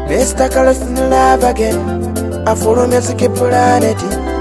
Mr. Carlos in love again. I follow music planet.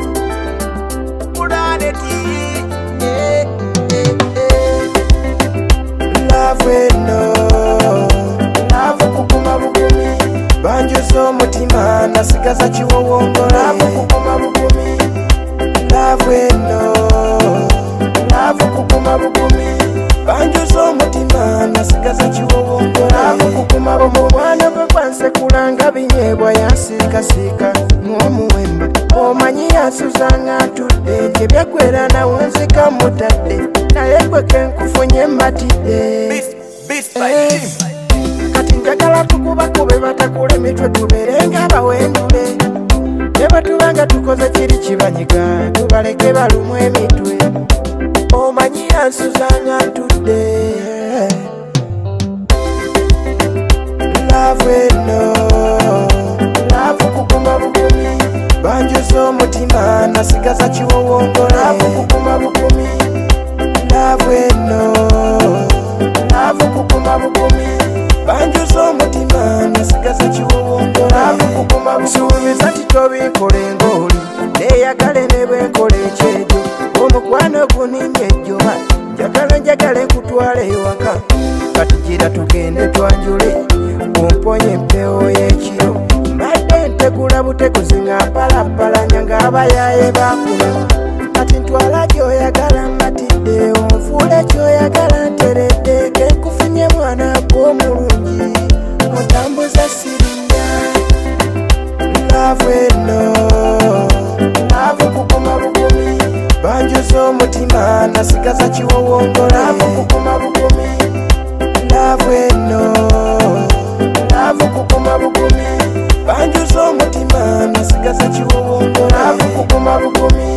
Love we know. Love kukuma bugumi. Banjo so mutima nasigaza chiwowongo. Love kukuma bugumi. Love we know. Love kukuma bugumi. Banjo so mutima nasigaza chiwowongo. Love kukuma bugumi. Mwana gwe kwanse kulanga binyebwa yasikasika n'omuwemba. Omanyi yasuzanga atudde gye byaggwera nawe nzika mutadde naye gwe kenkufunye mbatidde. Kati njagala tukubakube batakula emitwe tubeere ng'abawendule. Ne batubanga tukoze kiri kibanyiga tubaleke balumu emitwe. Omanyi yansuzanga atudde. Love we know. Love kukuma bugumi. Banjuza omutima nasigaza chiwowongo. Love kukuma bugumi. Love we know. Love kukuma bugumi. Banjuza omutima nasigaza chiwowongo. Love kukuma bugumi. Suubiza titobikole ngoli neyagale ne bwenkole ekyejo. Omukwano guninye ejjoba njagala nkutwale ewaka. Katugira tugende twanjule omponye empewo y'ekiro. Mbadde ntegula buteguzi nga mpalapalanya ng'abayaye bakula. Kati ntwala gy'oyagala mbatidde onfuule ky'oyagala nteredde. Kenkufunye mwana gw'omulungi otambuza sirinnya. Love we know. Love kukuma bugumi. Banjuza omutima nasigaza chiwowongo. Love kukuma bugumi. Love we know. Love kukuma bugumi. Banjuza omutima nasigaza chiwowongo. Love kukuma bugumi.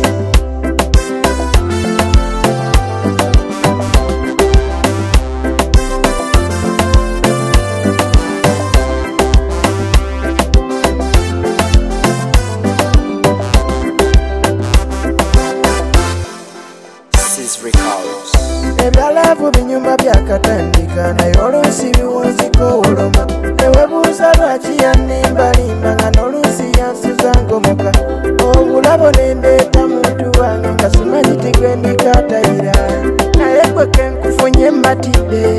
Ebyalavu binyuma byakatandika naye oluusi biwunzika oluma. Newebuuza lwaki yannimbalimba nga n'oluusi yansuza ngomuka. Obulabo nendeeta muntu wange nga simanyi tigwendikatayira naye gwe kenkufunye mbatidde.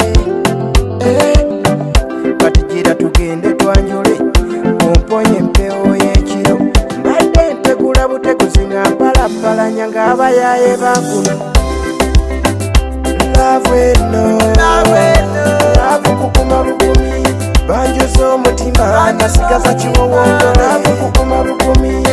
Katugira tugende twanjule omponye empewo y'ekiro. Mbadde ntegula buteguzi nga mpalapalanya ng'abayaye bakula. Love we know. Love kukuma bugumi. Banjuza omutima nasigaza chiwowongo. Love kukuma bugumi.